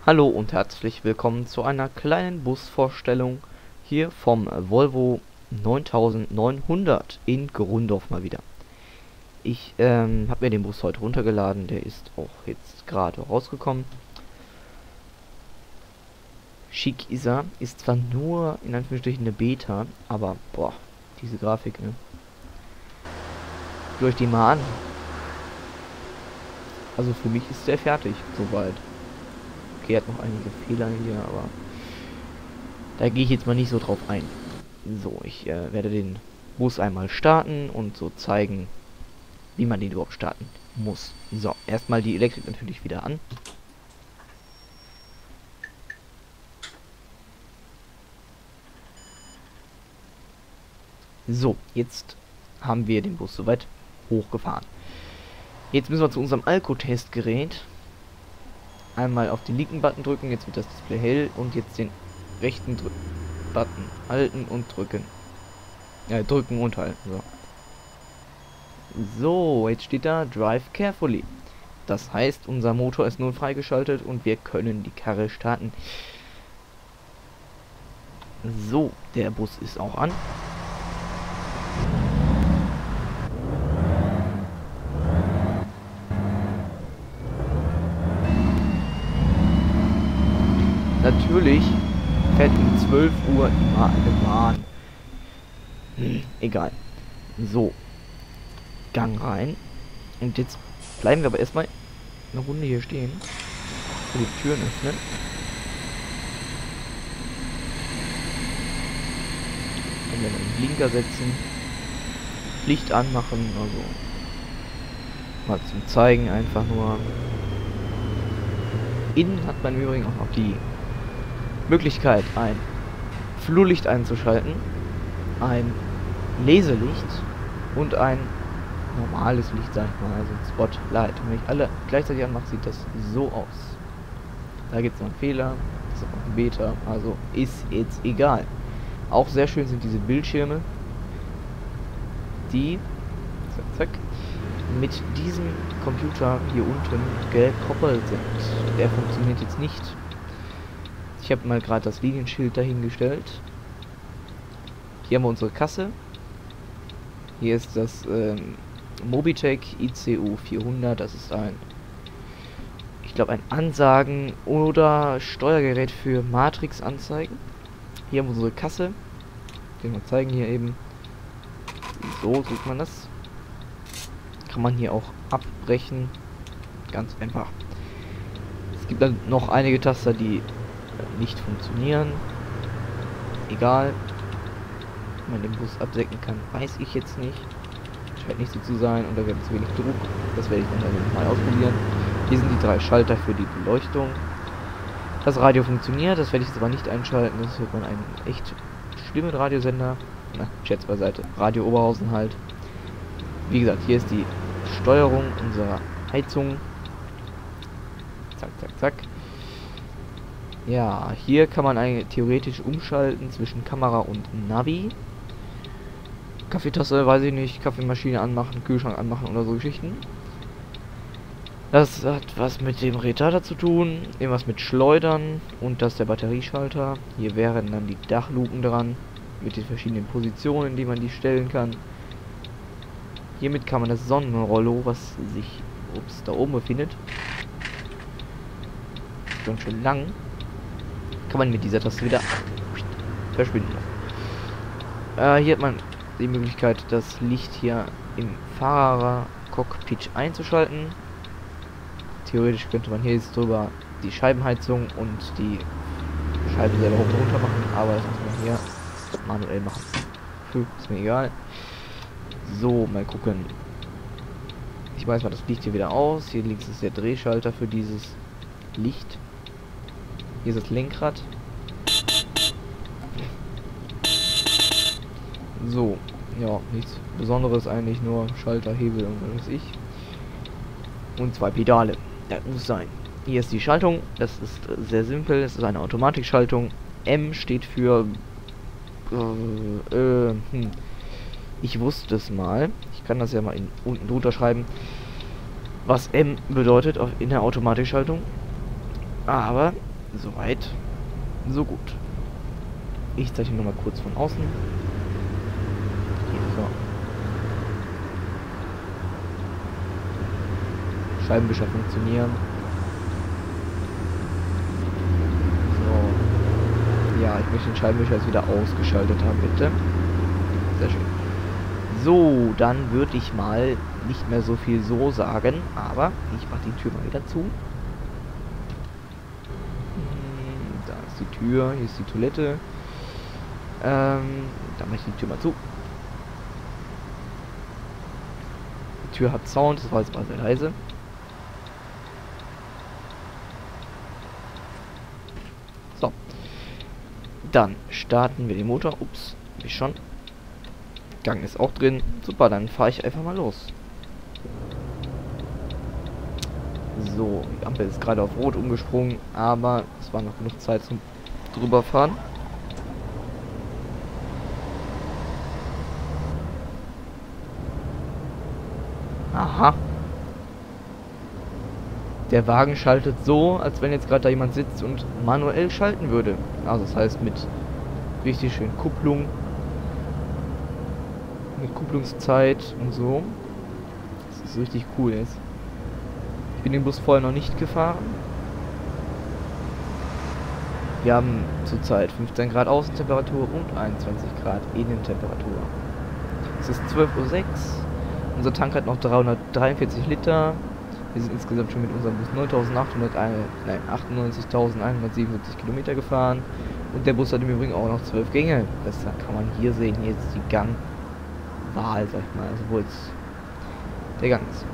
Hallo und herzlich willkommen zu einer kleinen Busvorstellung hier vom Volvo 9900 in Grundorf mal wieder. Ich habe mir den Bus heute runtergeladen, der ist auch jetzt gerade rausgekommen. Schick ist er, ist zwar nur in Anführungsstrichen eine Beta, aber boah, diese Grafik, ne? Guckt euch die mal an. Also für mich ist der fertig, soweit. Okay, hat noch einige Fehler hier, aber da gehe ich jetzt mal nicht so drauf ein. So, ich werde den Bus einmal starten und so zeigen, wie man den überhaupt starten muss. So, erstmal die Elektrik natürlich wieder an. So, jetzt haben wir den Bus soweit hochgefahren. Jetzt müssen wir zu unserem Alkotestgerät. Einmal auf den linken Button drücken, jetzt wird das Display hell und jetzt den rechten Button halten und drücken. Drücken und halten. So, jetzt steht da Drive Carefully. Das heißt, unser Motor ist nun freigeschaltet und wir können die Karre starten. So, der Bus ist auch an. Natürlich fährt um 12 Uhr immer eine Bahn. Egal. So. Gang rein. Und jetzt bleiben wir aber erstmal eine Runde hier stehen. Und die Türen öffnen. Dann werden wir den Blinker setzen. Licht anmachen. Also mal zum Zeigen einfach nur. Innen hat man im Übrigen auch noch die Möglichkeit, ein Flurlicht einzuschalten, ein Laserlicht und ein normales Licht, sag ich mal, also ein Spotlight. Und wenn ich alle gleichzeitig anmache, sieht das so aus. Da gibt es noch einen Fehler, das ist auch ein Beta, also ist jetzt egal. Auch sehr schön sind diese Bildschirme, die zack, mit diesem Computer hier unten gekoppelt sind. Der funktioniert jetzt nicht. Ich habe mal gerade das Linienschild dahingestellt. Hier haben wir unsere Kasse. Hier ist das Mobitech ICU 400. Das ist ich glaube, ein Ansagen- oder Steuergerät für Matrix-Anzeigen. Hier haben wir unsere Kasse. Den wir zeigen hier eben. So tut man das. Kann man hier auch abbrechen. Ganz einfach. Es gibt dann noch einige Taster, die nicht funktionieren. Egal. Ob man den Bus absenken kann, weiß ich jetzt nicht. Scheint nicht so zu sein. Und da wird zu wenig Druck. Das werde ich dann mal ausprobieren. Hier sind die 3 Schalter für die Beleuchtung. Das Radio funktioniert. Das werde ich jetzt aber nicht einschalten. Das hört man einen echt schlimmen Radiosender. Na, Scherz beiseite. Radio Oberhausen halt. Wie gesagt, hier ist die Steuerung unserer Heizung. Zack, zack, zack. Ja, hier kann man eigentlich theoretisch umschalten zwischen Kamera und Navi. Kaffeetasse, weiß ich nicht, Kaffeemaschine anmachen, Kühlschrank anmachen oder so Geschichten. Das hat was mit dem Retarder zu tun, irgendwas mit Schleudern und das ist der Batterieschalter. Hier wären dann die Dachluken dran, mit den verschiedenen Positionen, die man die stellen kann. Hiermit kann man das Sonnenrollo, was sich da oben befindet, schon schön lang, kann man mit dieser Taste wieder verschwinden lassen. Hier hat man die Möglichkeit, das Licht hier im Fahrercockpit einzuschalten. Theoretisch könnte man hier jetzt drüber die Scheibenheizung und die Scheibe selber hoch und runter machen, aber das muss man hier manuell machen. Ist mir egal. So, mal gucken. Ich weiß mal das Licht hier wieder aus. Hier links ist der Drehschalter für dieses Licht. Hier ist das Lenkrad. So, ja, nichts Besonderes eigentlich, nur Schalter, Hebel und was weiß ich. Und 2 Pedale. Das muss sein. Hier ist die Schaltung. Das ist sehr simpel. Es ist eine Automatikschaltung. M steht für ich wusste es mal. Ich kann das ja mal unten drunter schreiben, was M bedeutet in der Automatikschaltung. Aber Soweit, so gut. Ich zeichne nochmal kurz von außen. Hier, so. Scheibenwischer funktionieren. So. Ja, ich möchte den Scheibenwischer jetzt wieder ausgeschaltet haben, bitte. Sehr schön. So, dann würde ich mal nicht mehr so viel so sagen, aber ich mache die Tür mal wieder zu. Da ist die Tür, hier ist die Toilette. Dann mache ich die Tür mal zu. Die Tür hat Sound, das war jetzt mal sehr leise. So. Dann starten wir den Motor. Ups, wie schon. Gang ist auch drin. Super, dann fahre ich einfach mal los. So, die Ampel ist gerade auf Rot umgesprungen, aber es war noch genug Zeit zum drüberfahren. Aha. Der Wagen schaltet so, als wenn jetzt gerade da jemand sitzt und manuell schalten würde. Also das heißt mit richtig schön Kupplung. Mit Kupplungszeit und so. Das ist richtig cool jetzt. Ich bin den Bus vorher noch nicht gefahren. Wir haben zurzeit 15 Grad Außentemperatur und 21 Grad Innentemperatur. Es ist 12:06 Uhr. Unser Tank hat noch 343 Liter. Wir sind insgesamt schon mit unserem Bus 98.177 Kilometer gefahren. Und der Bus hat im Übrigen auch noch 12 Gänge. Das kann man hier sehen. Hier ist die Gangwahl, sag ich mal. Also wo jetzt der Gang ist. So.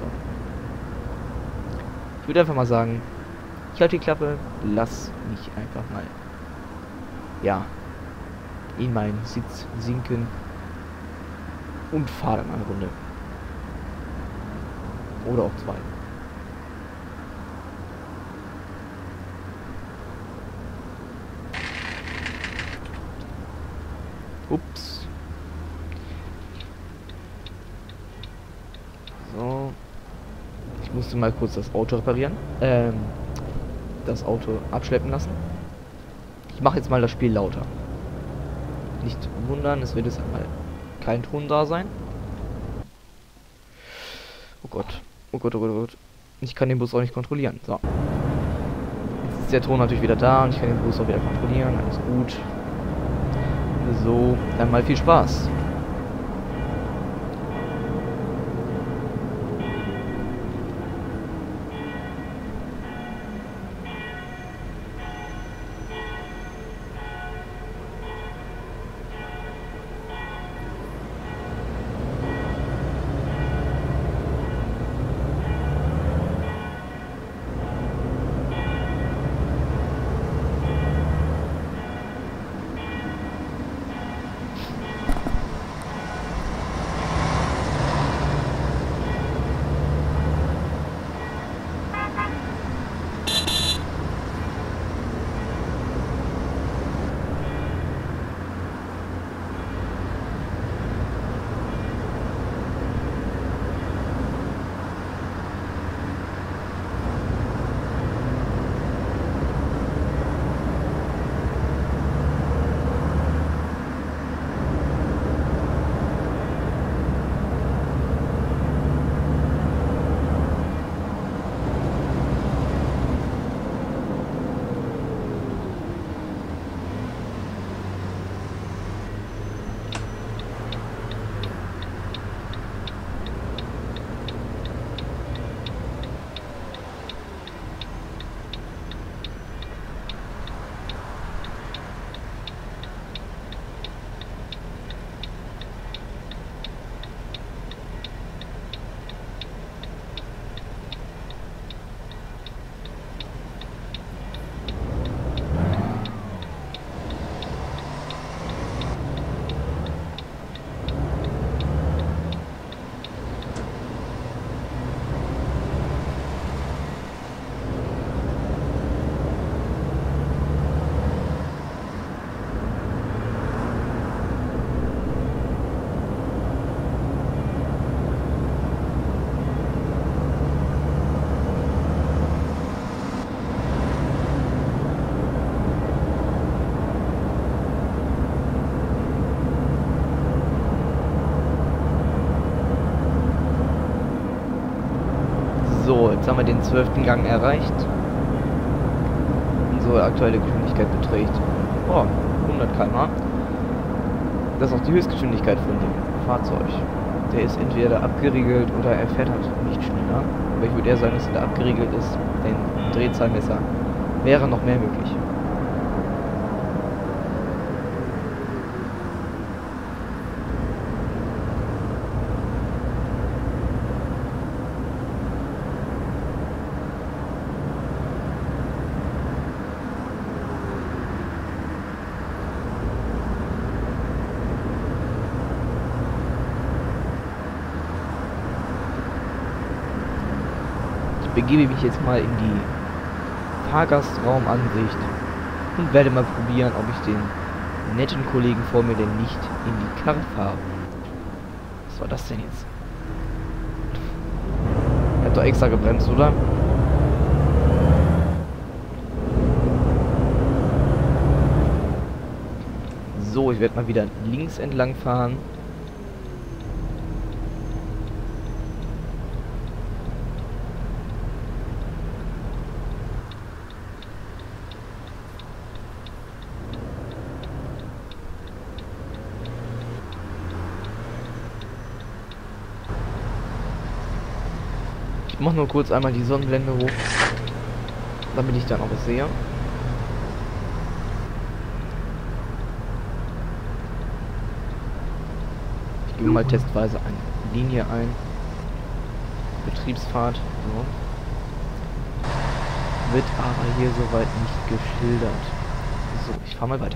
Ich würde einfach mal sagen, ich halte die Klappe, lass mich einfach mal, ja, in meinen Sitz sinken und fahre dann eine Runde. Oder auch zwei. Ups. So. Ich musste mal kurz das Auto reparieren. Das Auto abschleppen lassen. Ich mache jetzt mal das Spiel lauter. Nicht wundern, es wird jetzt einmal kein Ton da sein. Oh Gott. Oh Gott, oh Gott, oh Gott. Ich kann den Bus auch nicht kontrollieren. So. Jetzt ist der Ton natürlich wieder da und ich kann den Bus auch wieder kontrollieren. Alles gut. So, dann mal viel Spaß. Jetzt haben wir den 12. Gang erreicht. Unsere aktuelle Geschwindigkeit beträgt 100 km/h. Das ist auch die Höchstgeschwindigkeit von dem Fahrzeug. Der ist entweder abgeriegelt oder er fährt halt nicht schneller. Aber ich würde eher sagen, dass er da abgeriegelt ist, denn Drehzahlmesser wäre noch mehr möglich. Ich begebe mich jetzt mal in die Fahrgastraumansicht und werde mal probieren, ob ich den netten Kollegen vor mir denn nicht in die Karre fahre. Was war das denn jetzt? Er hat doch extra gebremst, oder? So, ich werde mal wieder links entlang fahren. Ich mache nur kurz einmal die Sonnenblende hoch, damit ich dann auch was sehe. Ich gebe mal testweise eine Linie ein. Betriebsfahrt. So. Wird aber hier soweit nicht geschildert. So, ich fahre mal weiter.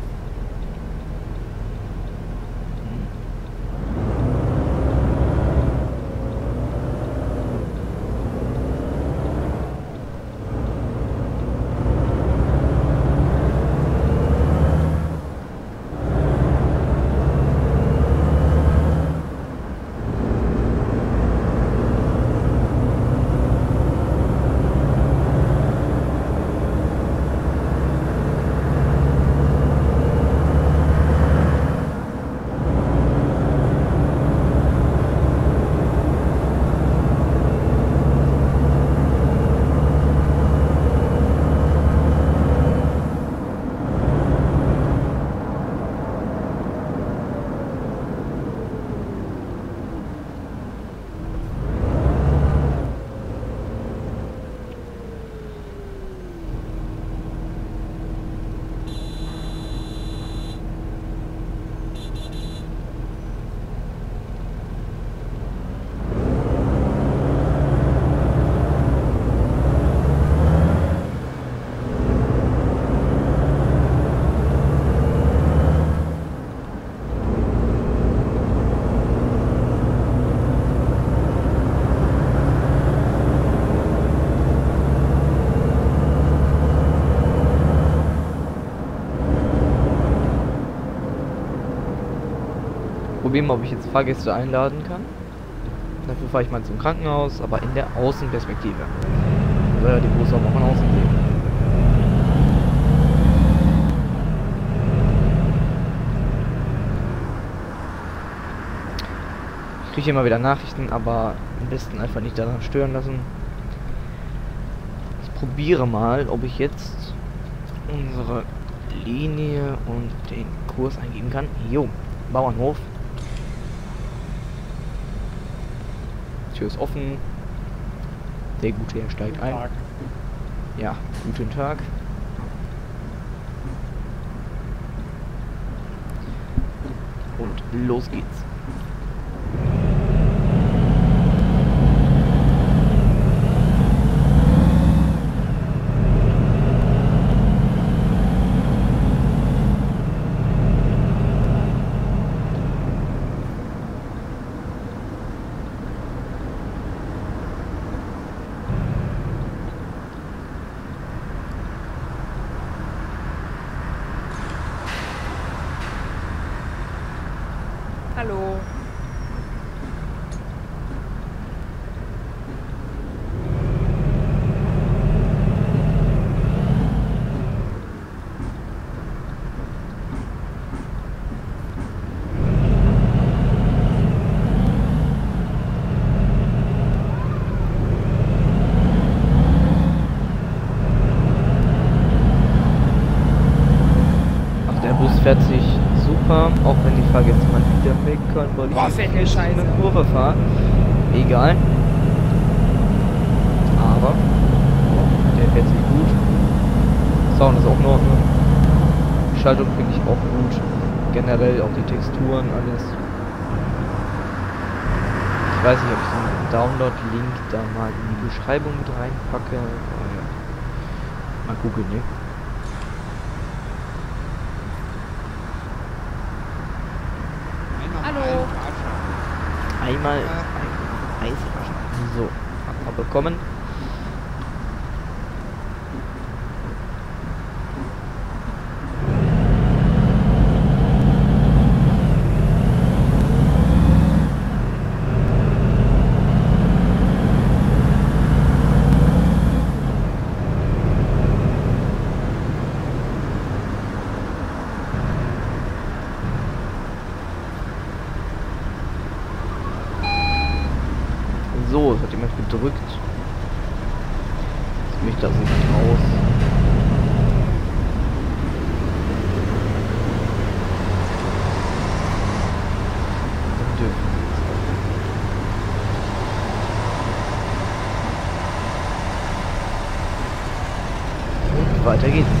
Probieren, ob ich jetzt Fahrgäste einladen kann. Dafür fahre ich mal zum Krankenhaus, aber in der Außenperspektive. Soll ja die Großraum auch von außen sehen. Ich kriege immer wieder Nachrichten, aber am besten einfach nicht daran stören lassen. Ich probiere mal, ob ich jetzt unsere Linie und den Kurs eingeben kann. Jo, Bauernhof. Tür ist offen. Der gute Herr steigt ein. Ja, guten Tag. Und los geht's. Hallo. fährt sich super, auch wenn die Fahrgäste mal wieder meckern, weil Boah, fährt der Scheiße. eine Kurve fahre. Egal. Aber der fährt sich gut. Sound ist auch in Ordnung. Schaltung finde ich auch gut. Generell auch die Texturen, alles. Ich weiß nicht, ob ich den Download-Link da mal in die Beschreibung mit reinpacke. Mal gucken, ne? Hallo. Einmal ein Eisflaschen. So, haben wir bekommen. So, es hat jemand gedrückt. Jetzt mich da nicht raus. Dann dürfen wir jetzt auch. Und weiter geht's.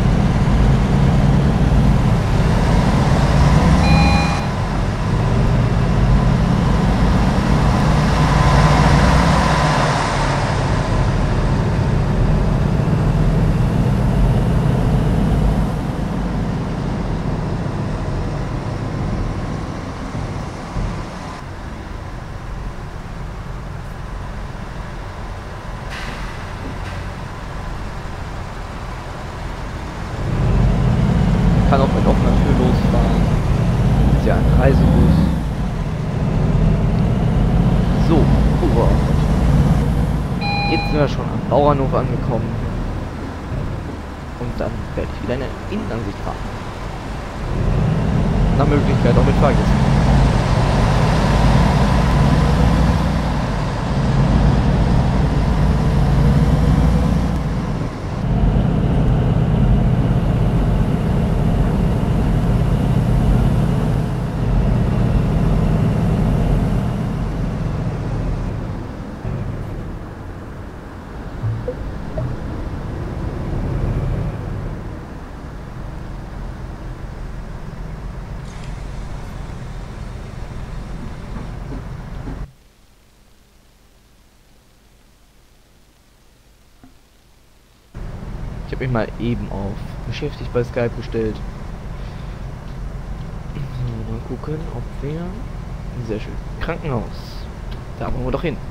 Kann auch mit offener Tür losfahren. Ist ja ein Reisebus. So, jetzt sind wir schon am Bauernhof angekommen. Und dann werde ich wieder eine Innenansicht fahren. Nach Möglichkeit auch mit Fahrgästen. Ich habe mich mal eben auf beschäftigt bei Skype gestellt. So, mal gucken, ob wir... Sehr schön. Krankenhaus. Da wollen wir doch hin.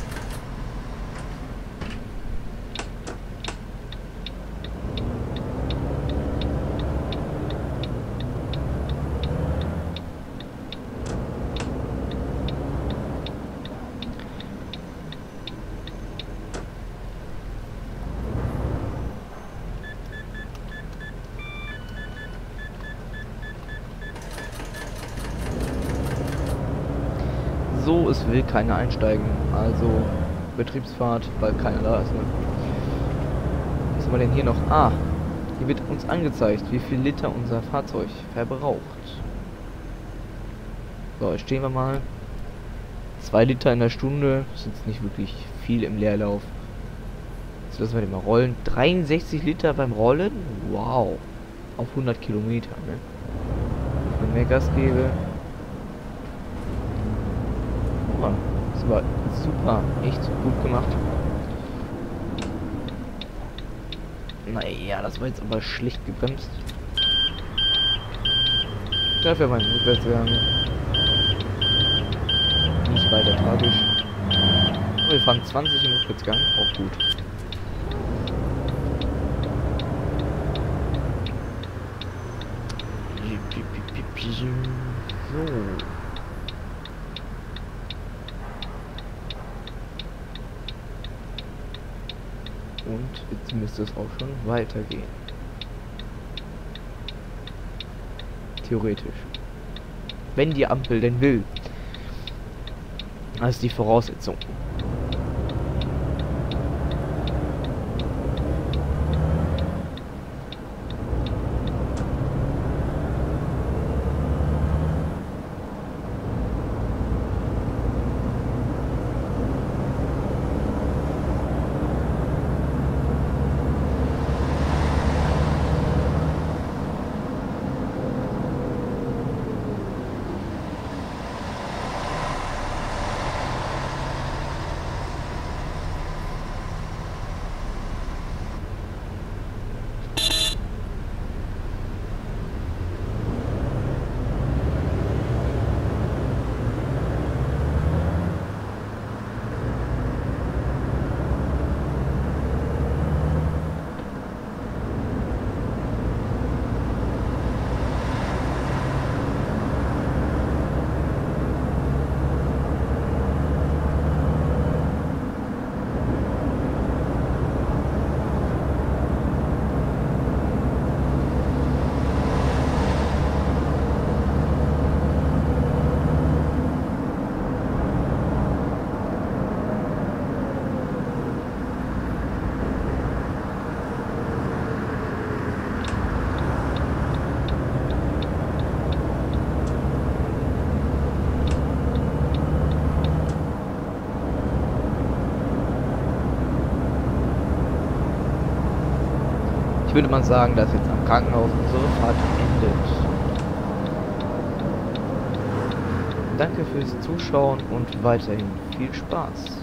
So, es will keiner einsteigen. Also Betriebsfahrt, weil keiner da ist. Ne? Was haben wir denn hier noch? Ah, hier wird uns angezeigt, wie viel Liter unser Fahrzeug verbraucht. So, jetzt stehen wir mal. 2 Liter in der Stunde. Das ist jetzt nicht wirklich viel im Leerlauf. Jetzt lassen wir den mal rollen. 63 Liter beim Rollen? Wow. Auf 100 Kilometer. Ne? Wenn ich mehr Gas gebe. Das war super, echt gut gemacht. Naja, das war jetzt aber schlecht gebremst. Dafür mein Rückwärtsgang. Nicht weiter tragisch. Aber wir fahren 20 im Rückwärtsgang, auch gut. So. Und jetzt müsste es auch schon weitergehen. Theoretisch. Wenn die Ampel denn will. Das ist die Voraussetzung. würde mal sagen, dass jetzt am Krankenhaus unsere Fahrt endet. Danke fürs Zuschauen und weiterhin viel Spaß.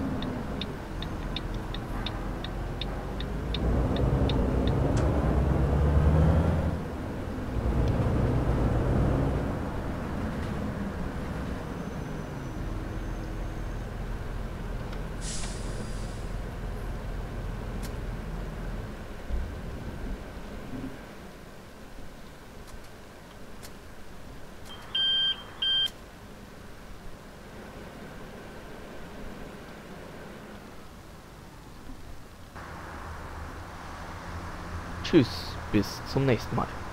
Tschüss, bis zum nächsten Mal.